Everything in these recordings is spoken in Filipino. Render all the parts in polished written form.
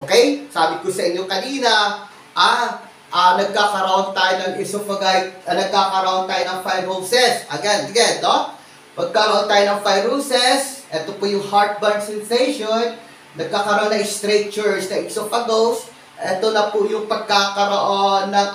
Okay? Sabi ko sa inyo kanina, nagkakaroon tayo ng esophageal, nagkakaroon tayo ng fibrosis. Again, no? Magkaroon tayo ng fibrosis, ito po yung heartburn sensation, nagkakaroon ng strictures ng esophagus, ito na po yung pagkakaroon ng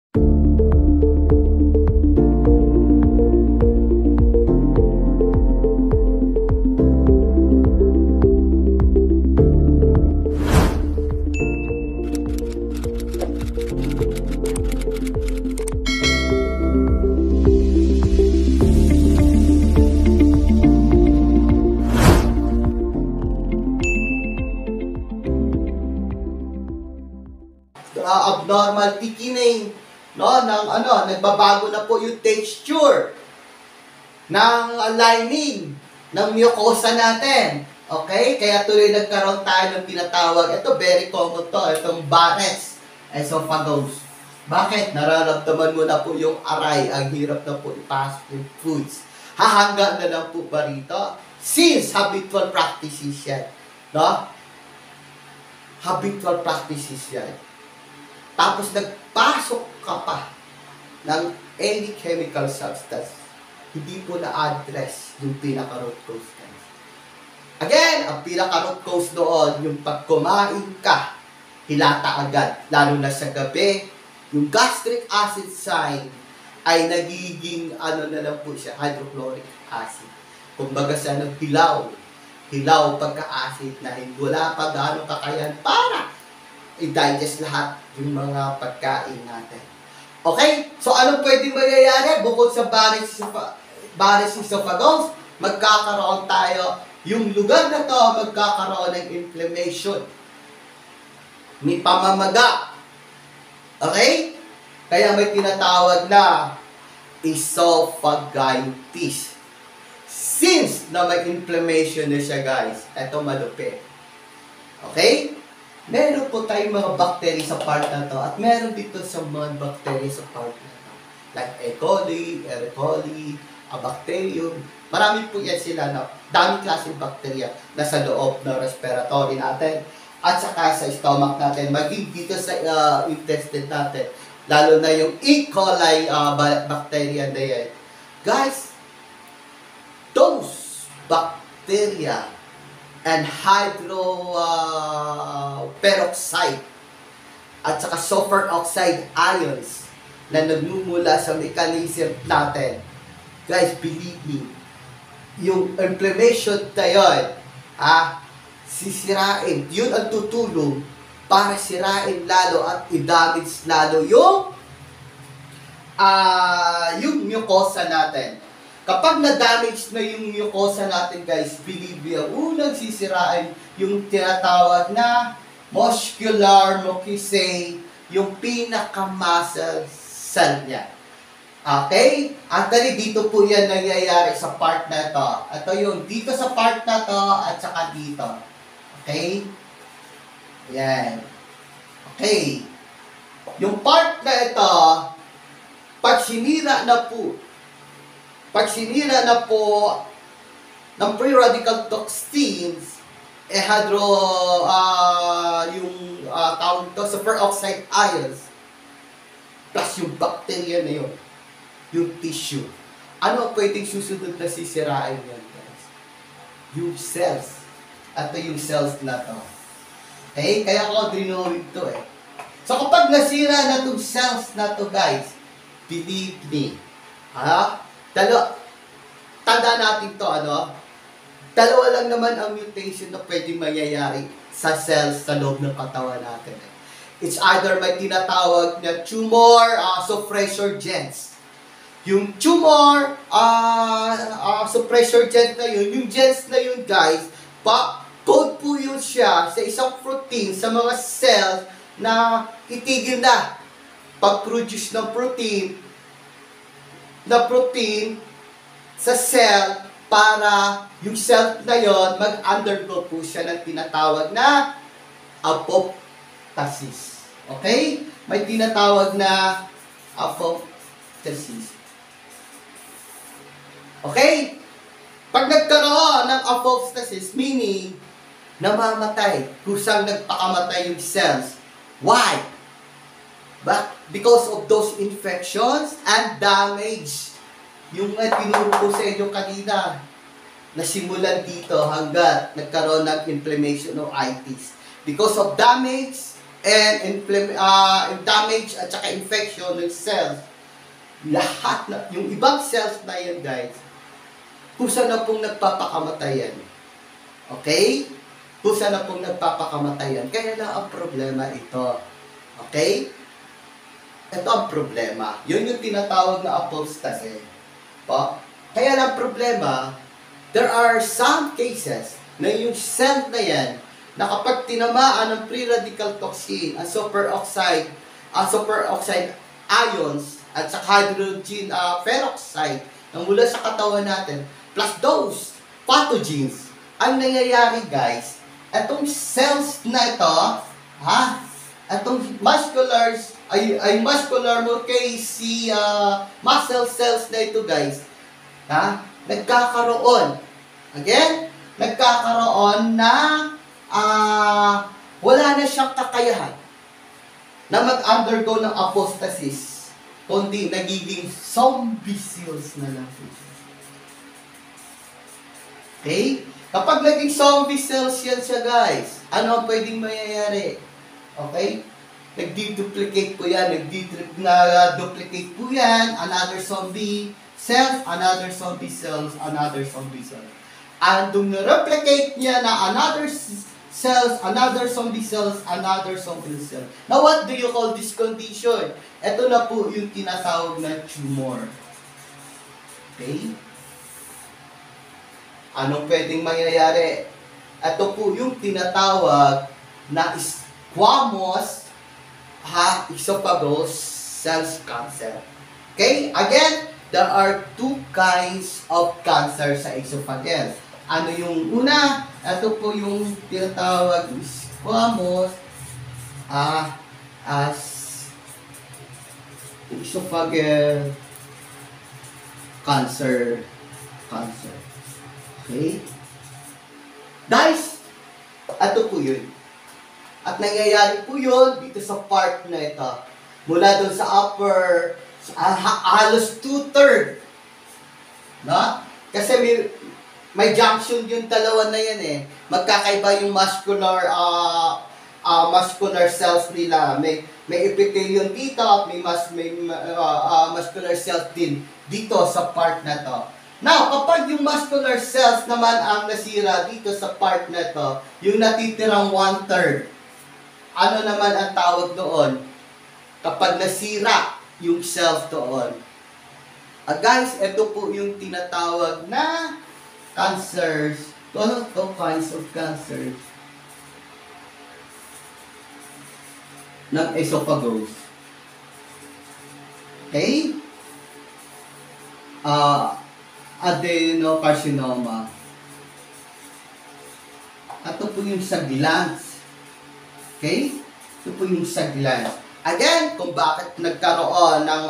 abnormal thickening, no, nagbabago na po yung texture ng lining ng mucosa natin. Okay? Kaya tuloy nagkaroon tayo ng tinatawag, ito very common to, itong Barrett's esophagus. Bakit? Nararamdaman mo na po yung aray, ang hirap na po ipasok yung foods. Hahanggang na lang po ba rito? Since habitual practices yan, no? Habitual practices yan. Tapos nagpasok ka pa ng any chemical substance, hindi po na-address yung pinaka-root cause. Again, ang pinaka-root cause doon, yung pag kumain ka, hilata agad, lalo na sa gabi, yung gastric acid sign ay nagiging, na lang po siya, hydrochloric acid. Kumbaga sa hilaw pagka-acid na wala pa gaano kakayan para i-digest lahat yung mga pagkain natin. Okay? So, anong pwedeng mangyayari? Bukod sa Barrett's esophagus, magkakaroon tayo, yung lugar na to, magkakaroon ng inflammation. May pamamaga. Okay? Kaya may tinatawag na esophagitis. Since na may inflammation na siya, guys, eto malupit. Okay? Meron po tayong mga bacteria sa part na to at meron dito sa mga bacteria sa part na to. Like E. coli, E. coli, Bacterium. Marami po yan sila na daming klaseng bacteria na sa loob ng respiratory natin at saka sa stomach natin, maging dito sa intestine natin. Lalo na yung E. coli bacteria na yan. Guys, those bacteria and peroxide at saka sulfur oxide ions na nagmumula sa mechanism natin. Guys, believe me, yung inflammation na yun, sisirain, yun ang tutulong para sirain lalo at i-damage lalo yung mucosa natin. Kapag na-damage na yung mucosa natin, guys, believe me, unang sisirain yung tinatawag na muscular mucosae, yung pinaka-muscle cell niya. Okay? Actually, dito po yan nangyayari sa part na to. Ito yung dito sa part na to at saka dito. Okay? Yan. Okay. Yung part na ito, pag sinira na po ng free radical toxins, yung tawag to, super oxide ions, plus yung bacteria na yun, yung tissue. Ano pwedeng susunod na sisirain yan, guys? Yung cells. Ito yung cells na to. Okay? Kaya ko drinowin to eh. So kapag nasira na itong cells na to, guys, believe me, tanda natin to, dalawa lang naman ang mutation na pwedeng mangyayari sa cells sa loob ng katawan natin. It's either may tinatawag na tumor suppressor genes. Yung tumor suppressor genes na yun, yung genes na yun, guys, code po yun siya sa isang protein sa mga cells na itigil na pag-produce ng protein sa cell para yung cell na yon mag-undergo po siya ng tinatawag na apoptosis. Okay? May tinatawag na apoptosis. Okay? Pag nagkaroon ng apoptosis, meaning namamatay. Kusang nagpakamatay yung cells. Why? Because of those infections and damage. Yung tinuro ko sa inyo kanina, nasimulan dito hanggat nagkaroon ng inflammation o itis. Because of damage and damage at saka infection ng cells, lahat na, yung ibang cells na yan guys, kusa na pong nagpapakamatayan. Okay? Kusa na pong nagpapakamatayan. Kaya na ang problema ito. Okay? Ito ang problema. Yun yung tinatawag na apostasy. Po? Kaya lang problema, there are some cases na yung cell na yan, na kapag tinamaan ng free radical toxin, ang superoxide ions, at sa hydrogen peroxide na mula sa katawan natin, plus those pathogens, ang nangyayari guys, itong cells na ito, itong muscular muscle cells na ito guys, nagkakaroon na wala na siyang kakayahan na mag-undergo ng apostasis, kundi nagiging zombie cells na lang. Okay? Kapag naging zombie cells yan siya guys, ano ang pwedeng mangyayari? Okay? Nagdi-duplicate po yan, duplicate po yan, another zombie cells, another zombie cells, another zombie cells. And nung na-replicate niya na another cells, another zombie cells, another zombie cells. Now, what do you call this condition? Ito na po yung tinatawag na tumor. Okay? Anong pwedeng mangyayari? Ito po yung tinatawag na squamous esophageal cells cancer. Okay? Again, there are two kinds of cancer sa esophageal. Ano yung una? Ito po yung tinatawag squamous esophageal cancer. Okay? Guys, ito po yun. At nangyayari po yun dito sa part na ito. Mula doon sa upper, halos 2/3. No? Kasi may junction yung dalawa na yan eh. Magkakaiba yung muscular cells nila. May epithelium dito at may muscular cells din dito sa part na to. Now, kapag yung muscular cells naman ang nasira dito sa part na to, yung natitirang 1/3, ano naman ang tawag doon? Kapag nasira yung cells doon. Guys, ito po yung tinatawag na cancers. Two kinds of cancers ng esophagus. Okay? Adenocarcinoma. Ito po yung sa glands. Okay? Ito po yung sa glands. Again, kung bakit nagkaroon ng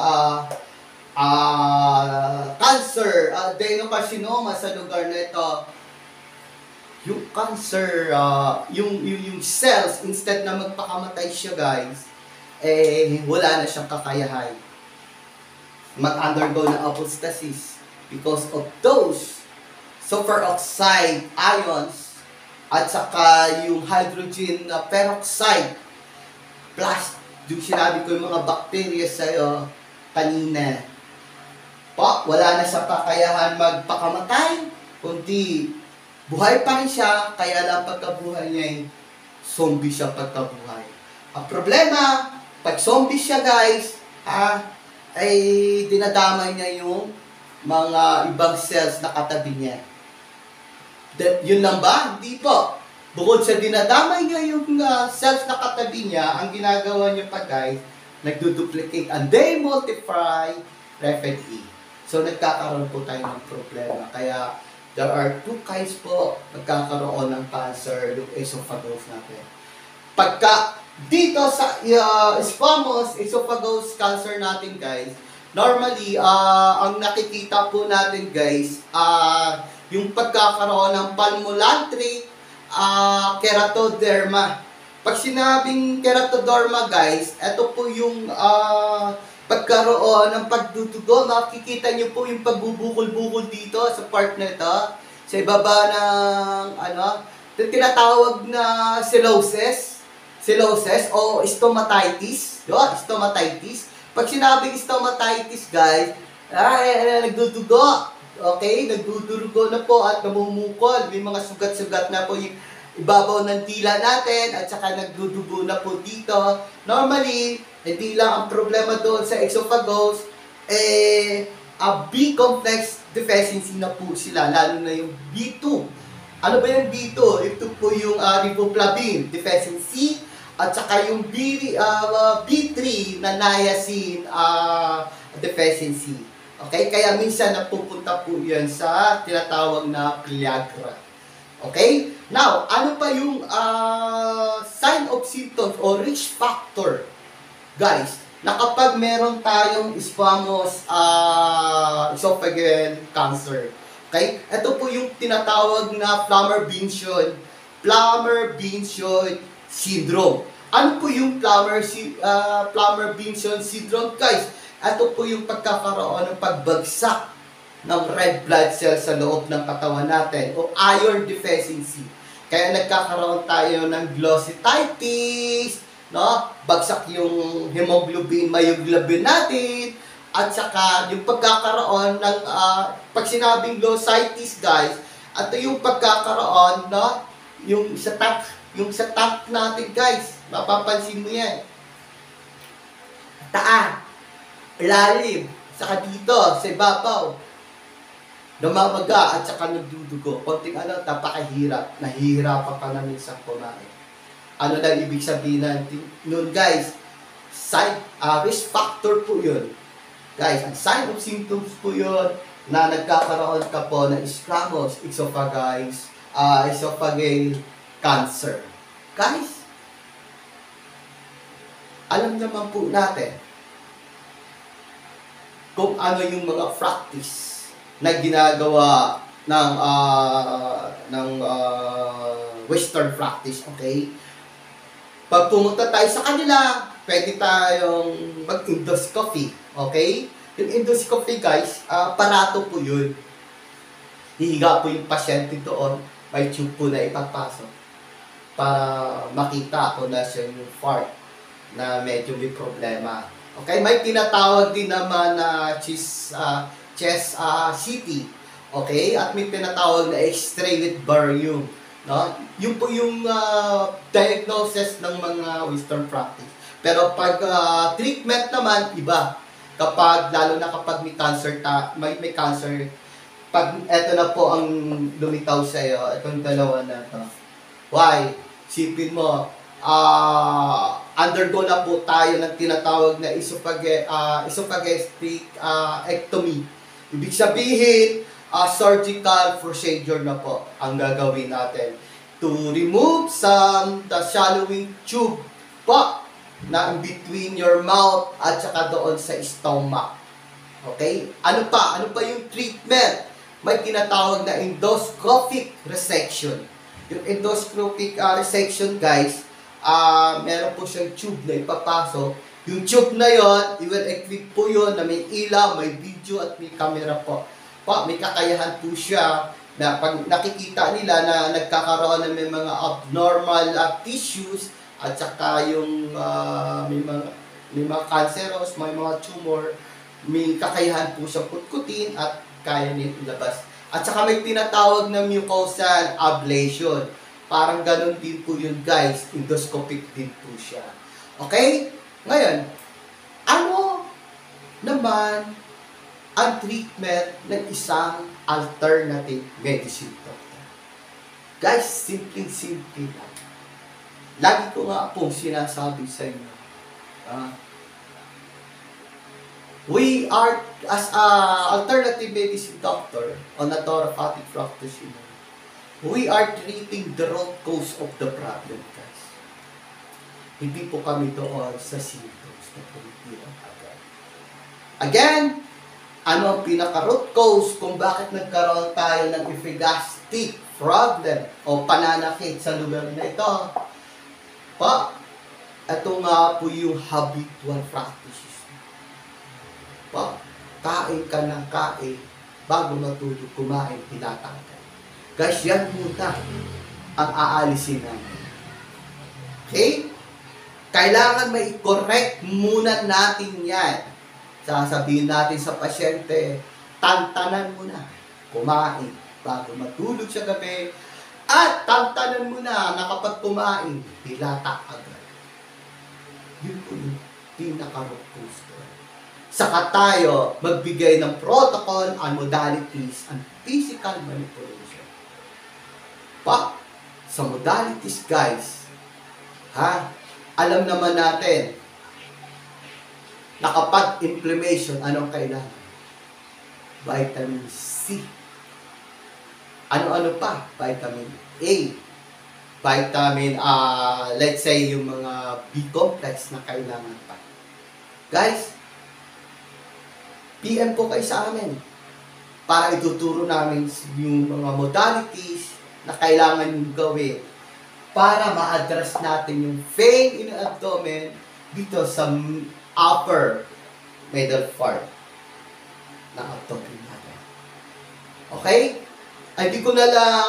cancer, adenocarcinoma sa lugar na ito, yung cancer, yung cells, instead na magpakamatay siya guys, wala na siyang kakayahan mag-undergo ng apostasis because of those superoxide ions at saka yung hydrogen peroxide plus yung sinabi ko yung mga bacteria sa'yo kanina. Wala na sa kakayahan magpakamatay, kundi buhay pa rin siya, kaya lang pagkabuhay niya zombie siya pagkabuhay. Ang problema, pag zombie siya guys, ay dinadamay niya yung mga ibang cells na katabi niya. Yun lang ba? Hindi po. Bukod sa dinadamay niya yung cells na katabi niya, ang ginagawa niya pa guys, nagduduplicate and they multiply rapidly. So nagkakaroon po tayo ng problema. Kaya there are two kinds po nagkakaroon ng cancer yung esophagus natin. Pagka dito sa squamous esophagus cancer natin guys, normally ang nakikita po natin guys, yung pagkakaroon ng pulmonary keratoderma. Pag sinabing keratoderma guys, ito po yung pagkaroon ng pagdudugo. Makikita nyo po yung pagbubukol-bukol dito sa part na ito. Sa ibaba ng tinatawag na cirrhosis o stomatitis. Stomatitis. Pag sinabing stomatitis guys, nagdudugo. Okay, nagdudugo na po at namumukol. May mga sugat-sugat na po yung ibabaw ng dila natin at saka nagdudugo na po dito. Normally, hindi lang ang problema doon sa esophagus, B-complex deficiency na po sila, lalo na yung B2. Ano ba yung B2? Ito po yung riboflavin deficiency at saka yung B3 na niacin deficiency. Okay? Kaya minsan napupunta po yan sa tinatawag na pellagra. Okay? Now, ano pa yung sign of symptoms o risk factor? Guys, na kapag meron tayong squamous esophageal cancer. Okay? Ito po yung tinatawag na Plummer-Vinson syndrome. Ano po yung Plummer-Vinson syndrome, guys? Ito po yung pagkakaroon ng pagbagsak ng red blood cells sa loob ng katawan natin o iron deficiency. Kaya nagkakaroon tayo ng glossitis, no? Bagsak yung hemoglobin, myoglobin natin, at saka yung pagkakaroon ng pag sinabing glossitis guys, ito yung pagkakaroon, no? Yung sa tank natin guys, mapapansin mo yan. Ilalim, saka dito, sa ibabaw, namamaga at saka nagdudugo. Konting napakahirap. Nahihirapan ka na minsan kumain. Ano lang ibig sabihin natin nun guys? Risk factor po yun. Guys, ang sign of symptoms po yun na nagkakaroon ka po ng squamous esophageal cancer. Guys, alam naman po natin kung ano yung mga practice na ginagawa ng Western practice, okay? Pag pumunta tayo sa kanila, pwede tayong mag-endoscopy, okay? Yung endoscopy guys, parato po yun. Hihiga po yung pasyente doon, may tube po na ipapasok para makita kung nasa yung part na medyo may problema. Okay, may tinatawag din naman na chest CT. Okay, at may tinatawag na X-ray with barium. No? Yun po yung diagnosis ng mga Western practice. Pero pag treatment naman, iba. Lalo na kapag may cancer, may cancer, pag eto na po ang lumitaw sa'yo, itong dalawa na to. Why? Sipin mo, undergo na po tayo ng tinatawag na esophageal ectomy. Ibig sabihin, surgical procedure na po ang gagawin natin to remove the shallowing tube po na between your mouth at saka doon sa stomach. Okay? Ano pa yung treatment? May tinatawag na endoscopic resection. Yung endoscopic resection, guys, meron po siyang tube na ipapasok. Yung tube na yon, i-will equip po yun na may ilaw, may video at may camera po. May kakayahan po siya na pag nakikita nila na nagkakaroon ng may mga abnormal tissues at saka yung may mga cancerous, may mga tumor, may kakayahan po siya kutkutin at kaya nito ilabas. At saka may tinatawag na mucosal ablation. Parang ganun din po yun guys, endoscopic din po siya. Okay? Ngayon, ano naman ang treatment ng isang alternative medicine doctor? Guys, simple lang. Lagi ko nga pong sinasabi sa inyo, we are, as a alternative medicine doctor on a thoracic practitioner, we are treating the root cause of the problem, guys. Hindi po kami doon sa symptoms na pumipirang agad. Again, ano ang pinaka-root cause kung bakit nagkaroon tayo ng epigastric problem o pananakit sa lugar na ito. Pa, ito nga po yung habitual practices. Pa, kain ka ng kain, bago matulog, kumain, tinatanggal. Guys, yan muna ang aalisin namin. Okay? Kailangan may correct muna natin yan. Sasabihin natin sa pasyente, tantanan mo na, kumain, bago matulog sa gabi, at tantanan mo na kapag kumain, dilata agad. Yun po yung pinaka-root cause. Saka tayo magbigay ng protocol and modalities and physical manipulation. Pa, sa modalities guys, alam naman natin na kapag inflammation, anong kailangan? Vitamin C. Ano-ano pa? Vitamin A. Vitamin, let's say, yung mga B-complex na kailangan pa. Guys, PM po kayo sa amin para ituturo namin yung mga modalities na kailangan yung gawin para ma-address natin yung pain in the abdomen dito sa upper middle part ng abdomen natin. Okay? Ay, di ko na lang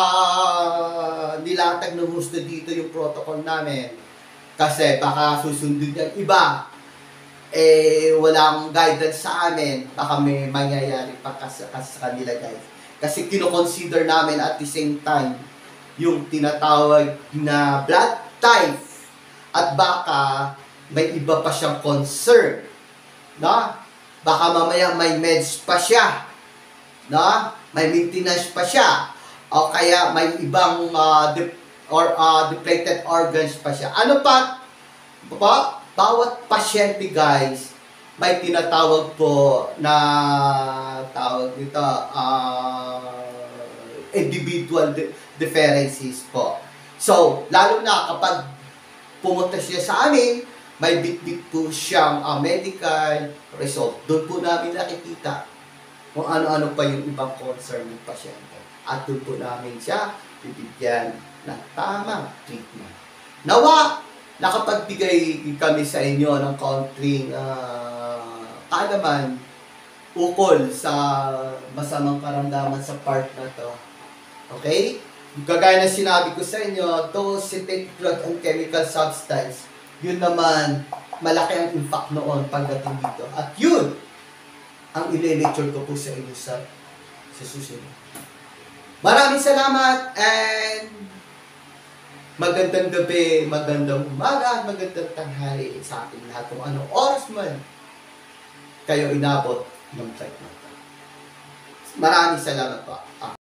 nilatag ng gusto dito yung protocol namin. Kasi baka susundin yung iba. Walang guidance sa amin. Baka may mangyayari pa sa kanila guys. Kasi kino-consider namin at the same time yung tinatawag na blood type. At baka may iba pa siyang concern. No? Baka mamaya may meds pa siya. No? May maintenance pa siya. O kaya may ibang depleted organs pa siya. Ano pa? Bawat pasyente guys, may tinatawag po na tawag nito, individual differences po. So, lalo na kapag pumunta siya sa amin, may bit-bit po siyang medical result. Doon po namin nakikita kung ano-ano pa yung ibang concern ng pasyente. At doon po namin siya bibigyan ng tamang treatment. Nawa, nakapagbigay kami sa inyo ng kaunting kaalaman ukol sa masamang karamdaman sa part na to. Okay? Kagaya na sinabi ko sa inyo, those synthetic drug and chemical substance, yun naman, malaki ang impact noon pagdating dito. At yun, ang ile-lecture ko po sa inyo sa susunod. Maraming salamat and magandang gabi, magandang umaga, magandang tanghali sa ating lahat kung anong oras man kayo inabot ng flight natin. Maraming salamat po.